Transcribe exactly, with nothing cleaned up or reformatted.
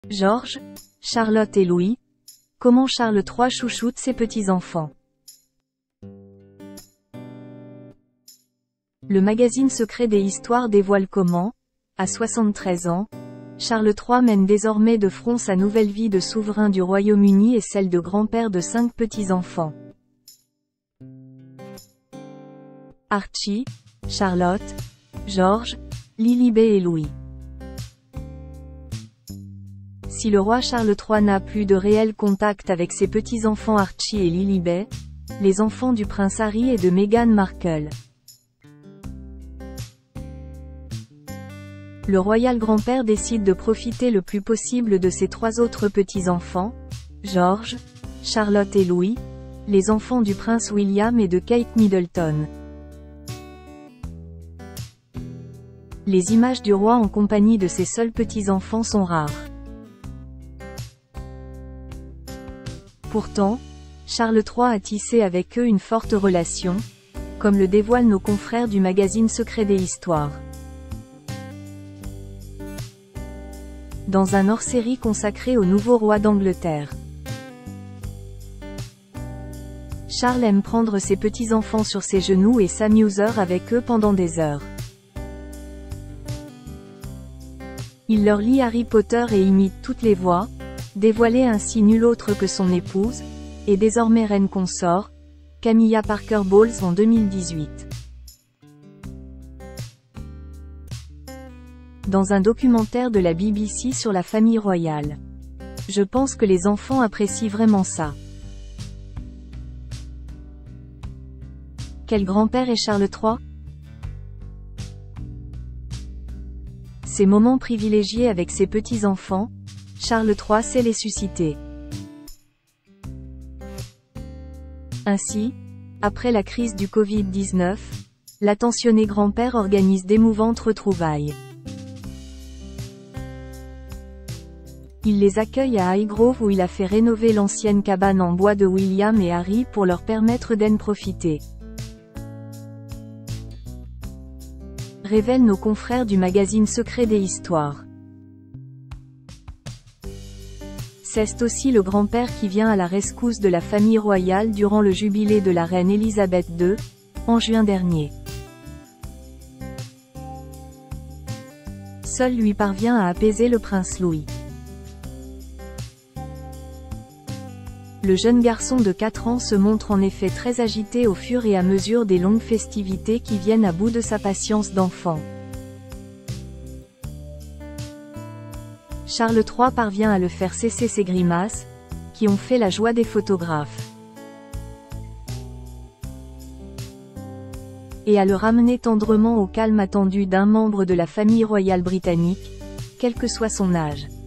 George, Charlotte et Louis. Comment Charles trois chouchoute ses petits-enfants. Le magazine secret des histoires dévoile comment, à soixante-treize ans, Charles trois mène désormais de front sa nouvelle vie de souverain du Royaume-Uni et celle de grand-père de cinq petits-enfants. Archie, Charlotte, George, Lilibet et Louis. Si le roi Charles trois n'a plus de réel contact avec ses petits-enfants Archie et Lilibet, les enfants du prince Harry et de Meghan Markle. Le royal grand-père décide de profiter le plus possible de ses trois autres petits-enfants, George, Charlotte et Louis, les enfants du prince William et de Kate Middleton. Les images du roi en compagnie de ses seuls petits-enfants sont rares. Pourtant, Charles trois a tissé avec eux une forte relation, comme le dévoilent nos confrères du magazine Secret des Histoires. Dans un hors-série consacré au nouveau roi d'Angleterre. Charles aime prendre ses petits-enfants sur ses genoux et s'amuser avec eux pendant des heures. Il leur lit Harry Potter et imite toutes les voix, dévoilée ainsi nulle autre que son épouse, et désormais reine consort, Camilla Parker Bowles en deux mille dix-huit. Dans un documentaire de la B B C sur la famille royale. Je pense que les enfants apprécient vraiment ça. Quel grand-père est Charles trois? Ces moments privilégiés avec ses petits-enfants, Charles trois sait les susciter. Ainsi, après la crise du Covid dix-neuf, l'attentionné grand-père organise d'émouvantes retrouvailles. Il les accueille à Highgrove où il a fait rénover l'ancienne cabane en bois de William et Harry pour leur permettre d'en profiter. Révèlent nos confrères du magazine Secret des Histoires. C'est aussi le grand-père qui vient à la rescousse de la famille royale durant le jubilé de la reine Elisabeth deux, en juin dernier. Seul lui parvient à apaiser le prince Louis. Le jeune garçon de quatre ans se montre en effet très agité au fur et à mesure des longues festivités qui viennent à bout de sa patience d'enfant. Charles trois parvient à le faire cesser ses grimaces, qui ont fait la joie des photographes. Et à le ramener tendrement au calme attendu d'un membre de la famille royale britannique, quel que soit son âge.